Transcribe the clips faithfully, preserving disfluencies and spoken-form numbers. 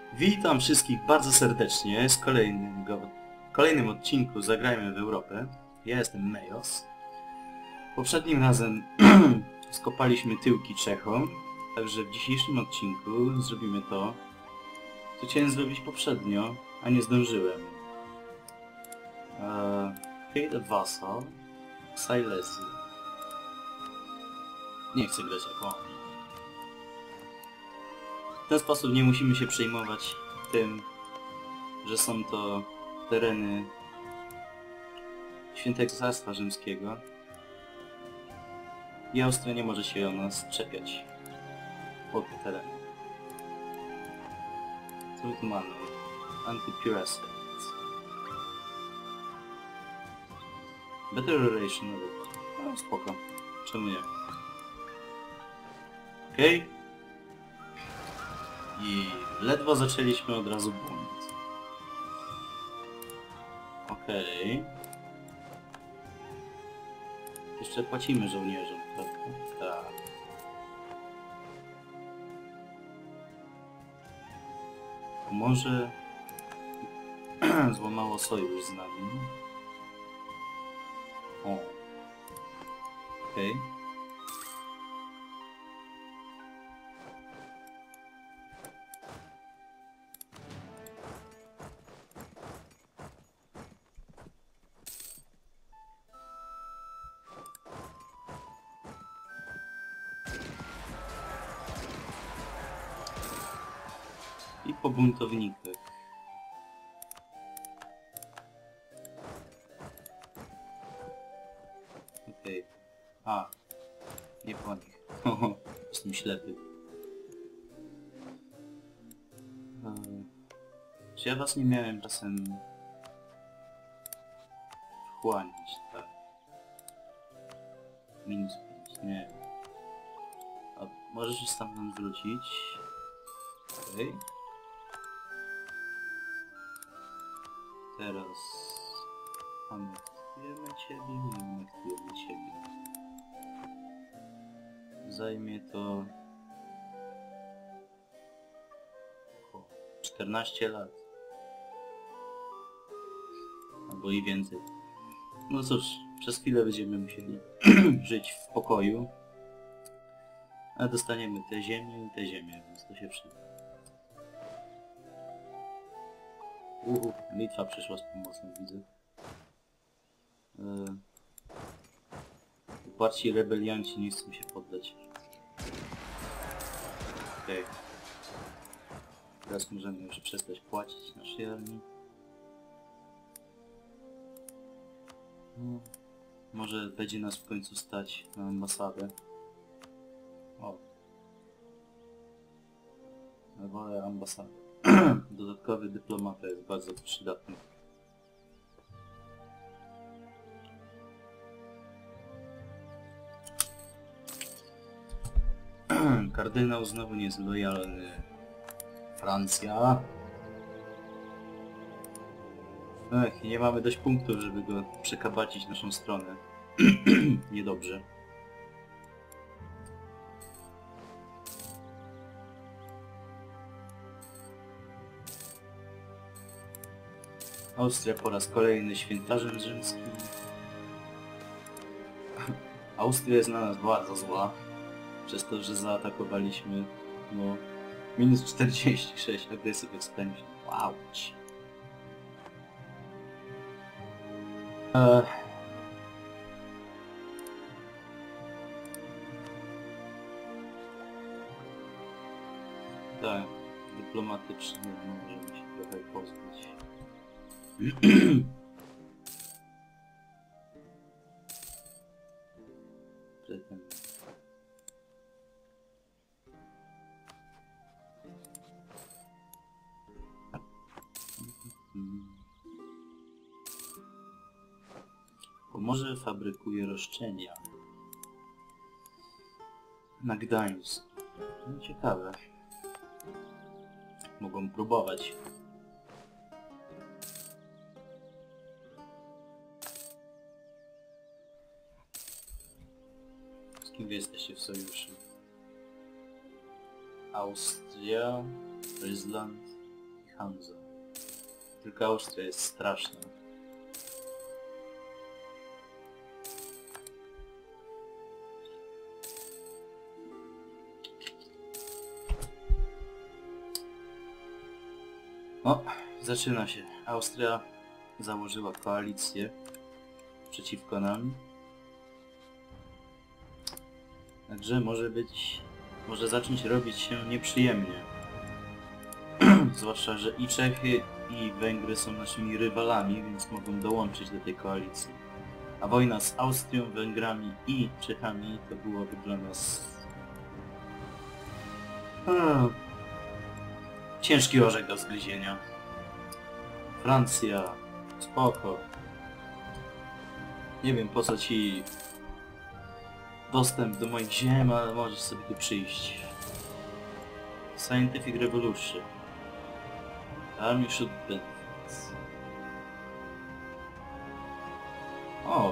Witam wszystkich bardzo serdecznie z kolejnego, kolejnym odcinku Zagrajmy w Europę. Ja jestem Mejos. Poprzednim razem skopaliśmy tyłki Czechom, także w dzisiejszym odcinku zrobimy to, co chciałem zrobić poprzednio, a nie zdążyłem. Uh, Create a Vassal, Silesia. Nie chcę grać jak on. W ten sposób nie musimy się przejmować tym, że są to tereny Świętego Cesarstwa Rzymskiego i Austria nie może się o nas czepiać pod te tereny. Co my tu mamy? Anti-Piracy. Better Relation nawet. No spoko. Czemu nie? Okej. Okay. I ledwo zaczęliśmy od razu bunt. Okej. Okay. Jeszcze płacimy żołnierzom, prawda? Tak. Może złamało sojusz z nami. O. Okej. Okay. I po buntownikach. Okej. Okay. A. Nie po nich. Jestem ślepy. Eee, czy ja was nie miałem czasem wchłaniać, tak? Minus pięć, nie. A możesz już stamtąd wrócić. Okej. Okay. Teraz anektujemy ciebie i anektujemy ciebie. Zajmie to około czternaście lat. Albo i więcej. No cóż, przez chwilę będziemy musieli żyć w pokoju. A dostaniemy tę ziemię i tę ziemię, więc to się przyda. Uhu, Litwa przyszła z pomocą, widzę. Yy. Uparci rebelianci nie chcą się poddać. Okej. Okay. Teraz możemy już przestać płacić naszej armii. No, może będzie nas w końcu stać na ambasadę. O. Wolę ambasadę. Dodatkowy dyplomata jest bardzo przydatny. Kardynał znowu nie jest lojalny. Francja. Ech, nie mamy dość punktów, żeby go przekabacić naszą stronę. Niedobrze. Austria po raz kolejny świętarzem rzymskim. Austria jest na nas bardzo zła. Przez to, że zaatakowaliśmy, no, minus czterdzieści sześć aggressive expansion. Wow. Eee. Tak, dyplomatycznie możemy się trochę pozbyć. Pomorze fabrykuje roszczenia. Na Gdańsk. No ciekawe. Mogą próbować. Z kim wy jesteście w sojuszu? Austria, Fryzland, Hansa. Tylko Austria jest straszna. O, zaczyna się. Austria założyła koalicję przeciwko nam. Także może być... może zacząć robić się nieprzyjemnie. Zwłaszcza, że i Czechy, i Węgry są naszymi rywalami, więc mogą dołączyć do tej koalicji. A wojna z Austrią, Węgrami i Czechami to byłoby dla nas... Hmm. ciężki orzech do zgryzienia. Francja, spoko. Nie wiem po co ci dostęp do moich ziem, ale możesz sobie tu przyjść. Scientific Revolution. Army should benefit. O!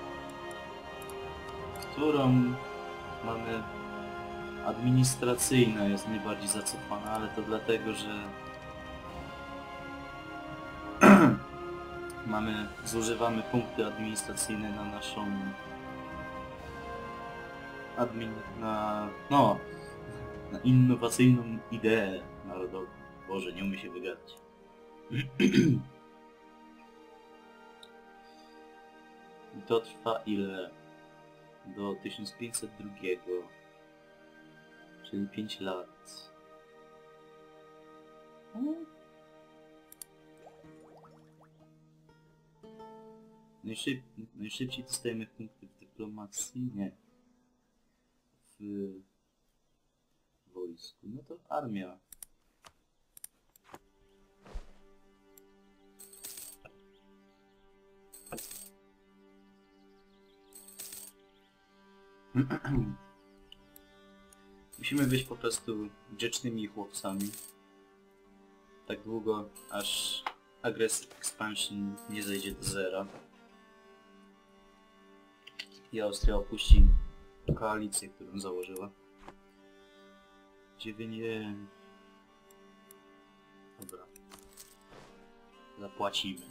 Którą mamy... administracyjna jest najbardziej zacofana, ale to dlatego, że mamy, zużywamy punkty administracyjne na naszą admin, na, no, na innowacyjną ideę narodową. Boże, nie umie się wygadać. I to trwa ile? Do tysiąc pięćset drugiego. Czyli pięć lat. Najszyb... Najszybciej dostajemy punkty w dyplomacji? Nie. W wojsku. No to armia. Musimy być po prostu grzecznymi chłopcami. Tak długo, aż aggressive expansion nie zejdzie do zera. I Austria opuści koalicję, którą założyła. Dziewięć... Dobra. Zapłacimy.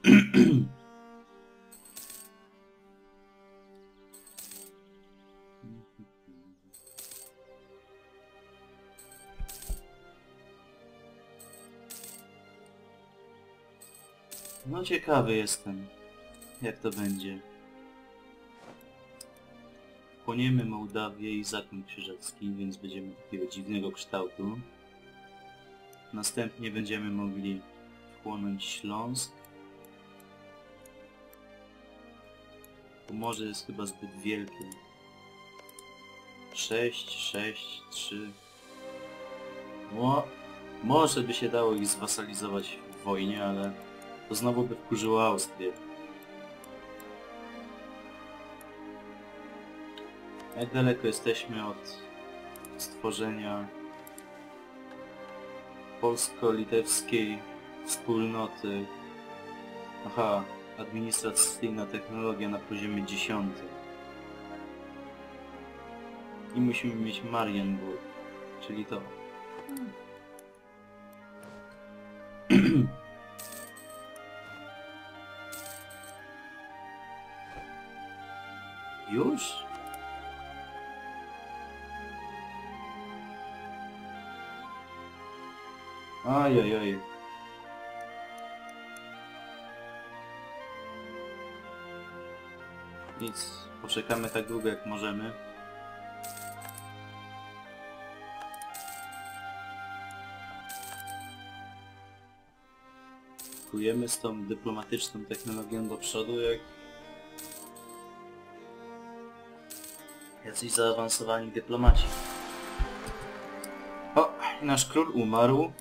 No ciekawy jestem, jak to będzie. Wchłoniemy Mołdawię i Zakon Krzyżacki, więc będziemy takiego dziwnego kształtu. Następnie będziemy mogli wchłonąć Śląsk. Pomorze jest chyba zbyt wielkie. sześć, sześć, trzy. No, może by się dało ich zwasalizować w wojnie, ale to znowu by wkurzyło Austrię. Jak daleko jesteśmy od stworzenia polsko-litewskiej wspólnoty? Aha, administracyjna technologia na poziomie dziesiątym. I musimy mieć Marienburg, czyli to. Już? Ajajaj. Nic, poczekamy tak długo jak możemy. Kujemy z tą dyplomatyczną technologią do przodu jak jacyś zaawansowani dyplomaci. O, nasz król umarł.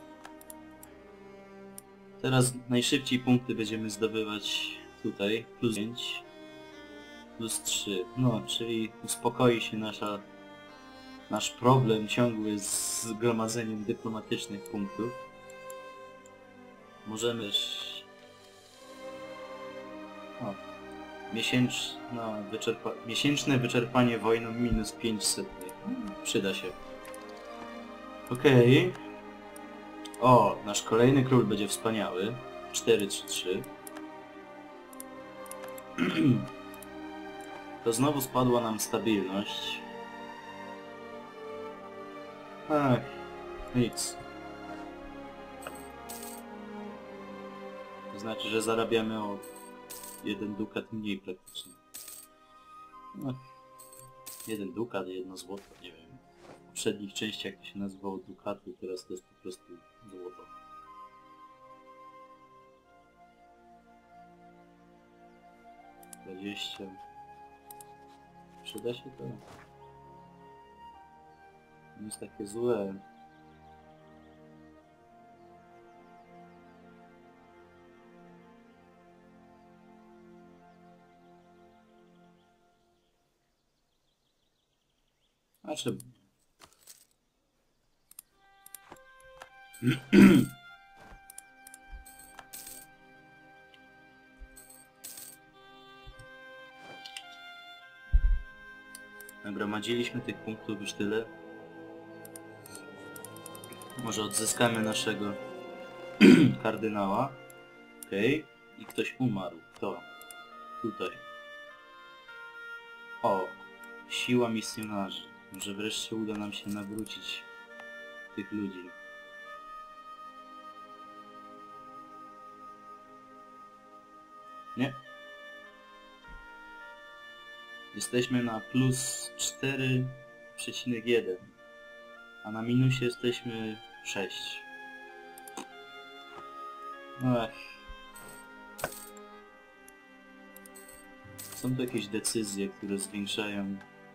Teraz najszybciej punkty będziemy zdobywać tutaj. Plus pięć. Plus trzy. No, czyli uspokoi się nasza, nasz problem ciągły z zgromadzeniem dyplomatycznych punktów. Możemy też... O. Miesięcz... no, wyczerpa... Miesięczne wyczerpanie wojną minus pięćset. Przyda się. Okej. Okay. O, nasz kolejny król będzie wspaniały. cztery trzy trzy. To znowu spadła nam stabilność. Ach, nic. To znaczy, że zarabiamy o jeden dukat mniej praktycznie. No, jeden dukat, jedno złoto, nie wiem. W poprzednich częściach to się nazywało dukaty, teraz to jest po prostu złoto. dwadzieścia. Przyda się to? Nie jest takie złe. Znaczy... Nagromadziliśmy tych punktów już tyle. Może odzyskamy naszego kardynała. Okej. Okay. I ktoś umarł. Kto? Tutaj. O! Siła misjonarzy. Może wreszcie uda nam się nawrócić tych ludzi. Nie. Jesteśmy na plus cztery przecinek jeden, a na minusie jesteśmy sześć. Ech. Są tu jakieś decyzje, które zwiększają...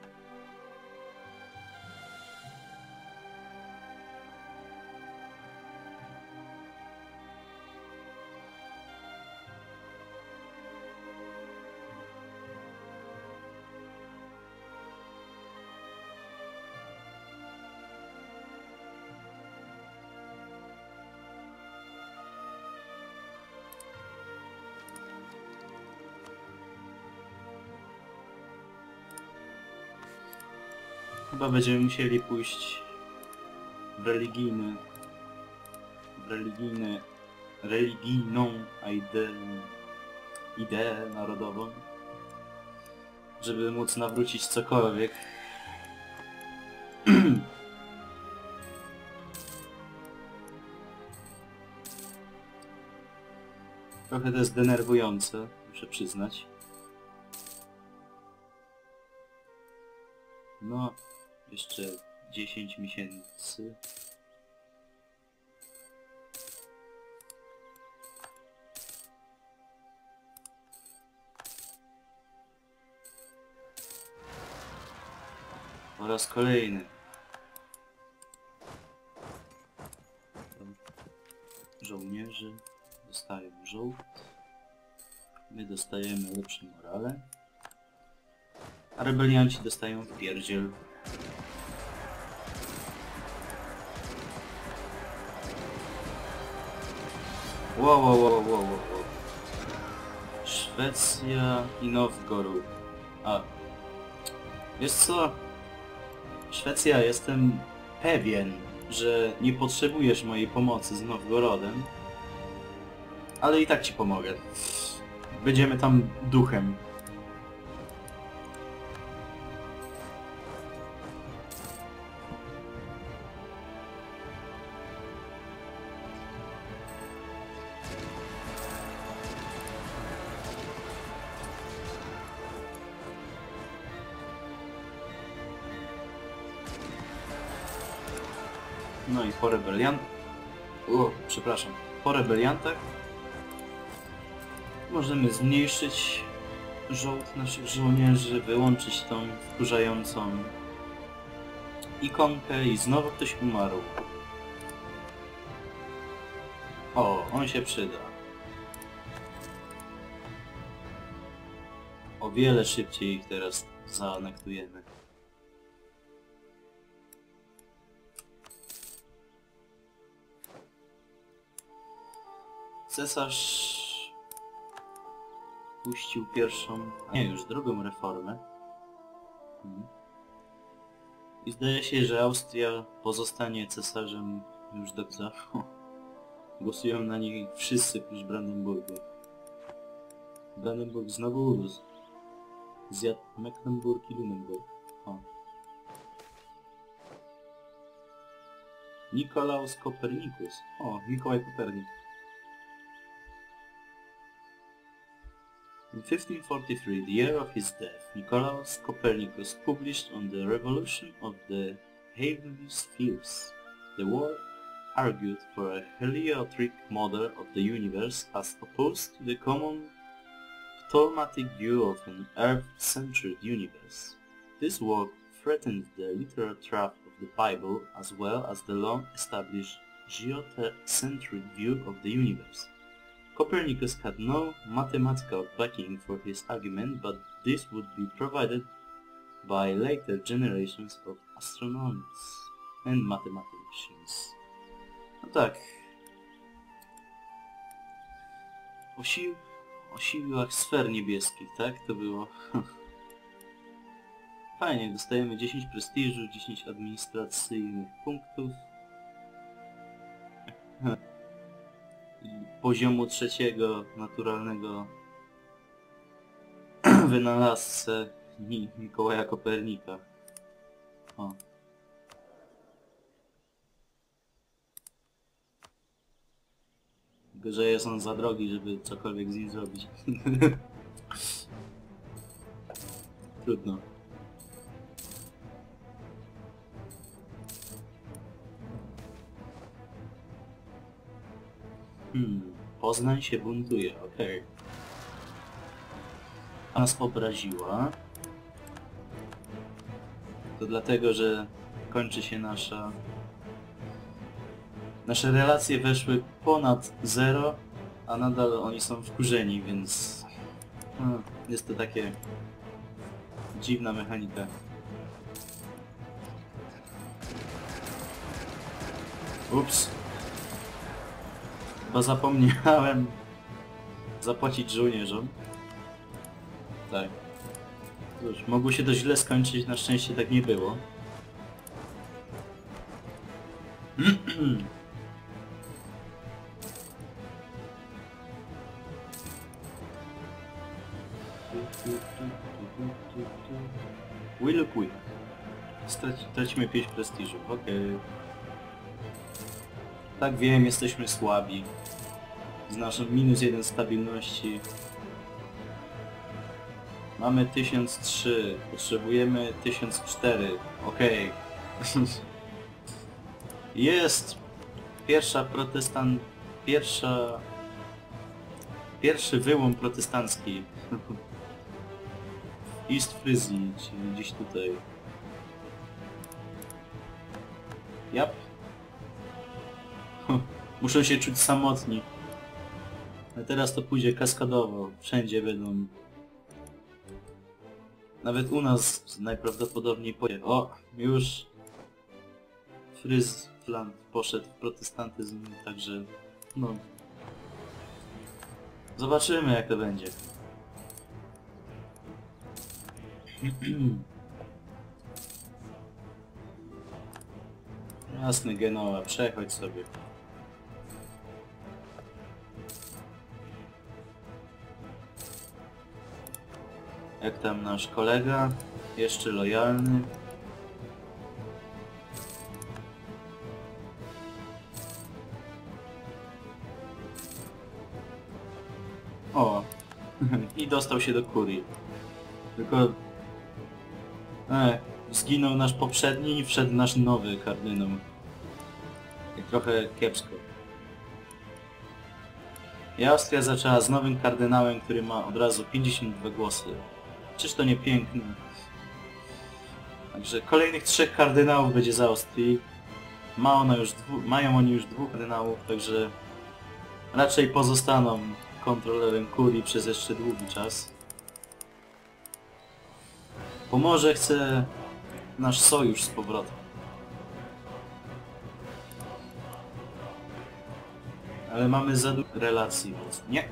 Chyba będziemy musieli pójść w religijny, w religijny, religijną ideę, ideę narodową, żeby móc nawrócić cokolwiek. Trochę to jest denerwujące, muszę przyznać. No, jeszcze dziesięć miesięcy. Po raz kolejny. Żołnierze dostają żołd. My dostajemy lepsze morale. A rebelianci dostają wpierdziel. Wow, wow, wow, wow, wow, wow. Szwecja i Nowgorod. A. Wiesz co? Szwecja, jestem pewien, że nie potrzebujesz mojej pomocy z Nowgorodem. Ale i tak ci pomogę. Będziemy tam duchem. No i po rebeliantach... O, przepraszam. Po rebeliantach możemy zmniejszyć żołd naszych żołnierzy, wyłączyć tą wkurzającą ikonkę i znowu ktoś umarł. O, on się przyda. O wiele szybciej ich teraz zaanektujemy. Cesarz puścił pierwszą, a nie, już drugą reformę. Hmm. I zdaje się, że Austria pozostanie cesarzem już do końca. Głosują na nich wszyscy oprócz Brandenburgu. Brandenburg znowu urósł. Zjadł Mecklenburg i Lunenburg. O. Nikolaus Copernicus. O, Mikołaj Kopernik. In fifteen forty-three, the year of his death, Nicolaus Copernicus published on the revolution of the heavenly spheres. The work argued for a heliocentric model of the universe as opposed to the common Ptolemaic view of an Earth-centered universe. This work threatened the literal truth of the Bible as well as the long-established geocentric view of the universe. Copernicus had no mathematical backing for his argument, but this would be provided by later generations of astronomers and mathematicians. No tak. O, sił, o siłach sfer niebieskich, tak? To było... Fajnie, dostajemy dziesięć prestiżu, dziesięć administracyjnych punktów. Poziomu trzeciego naturalnego wynalazcę Mikołaja Kopernika. O. Tylko, że jest on za drogi, żeby cokolwiek z nim zrobić. Trudno. Hmm, Poznań się buntuje, okej. Okay. A nas obraziła. To dlatego, że kończy się nasza... Nasze relacje weszły ponad zero, a nadal oni są wkurzeni, więc... No, jest to takie... dziwna mechanika. Ups. Bo zapomniałem zapłacić żołnierzom. Tak. Cóż, mogło się to źle skończyć, na szczęście tak nie było. We look weak. Straci, tracimy pięć prestiżu, okej. Okay. Tak wiem, jesteśmy słabi. Z naszą minus jeden stabilności. Mamy tysiąc trzy, potrzebujemy tysiąc cztery. Okej. Okay. Jest! Pierwsza protestant... Pierwsza... Pierwszy wyłom protestancki. W East Frysii, czyli gdzieś tutaj. Jap. Muszą się czuć samotni. A teraz to pójdzie kaskadowo. Wszędzie będą... Nawet u nas najprawdopodobniej powie... O! Już... Fryzland poszedł w protestantyzm, także... No... Zobaczymy, jak to będzie. Jasny, Genoa, przechodź sobie. Jak tam nasz kolega? Jeszcze lojalny. O! I dostał się do kurii. Tylko... E, zginął nasz poprzedni i wszedł nasz nowy kardynał. I trochę kiepsko. I Austria zaczęła z nowym kardynałem, który ma od razu pięćdziesiąt dwa głosy. Czyż to nie piękne? Także kolejnych trzech kardynałów będzie z Austrii. Ma ona już dwu, mają oni już dwóch kardynałów, także raczej pozostaną kontrolerem kurii przez jeszcze długi czas. Bo może chce nasz sojusz z powrotem. Ale mamy za dużo relacji, więc nie.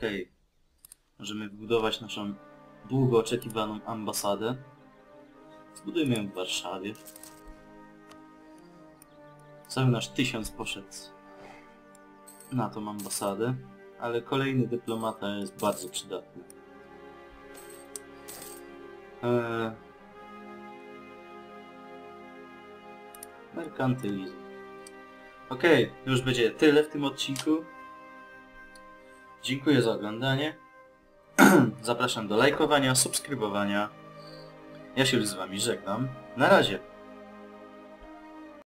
Okej. Możemy wybudować naszą długo oczekiwaną ambasadę. Zbudujmy ją w Warszawie. Cały nasz tysiąc poszedł na tą ambasadę, ale kolejny dyplomata jest bardzo przydatny. Eee... Merkantylizm. Okej, okay, już będzie tyle w tym odcinku. Dziękuję za oglądanie. Zapraszam do lajkowania, subskrybowania. Ja się już z wami żegnam. Na razie.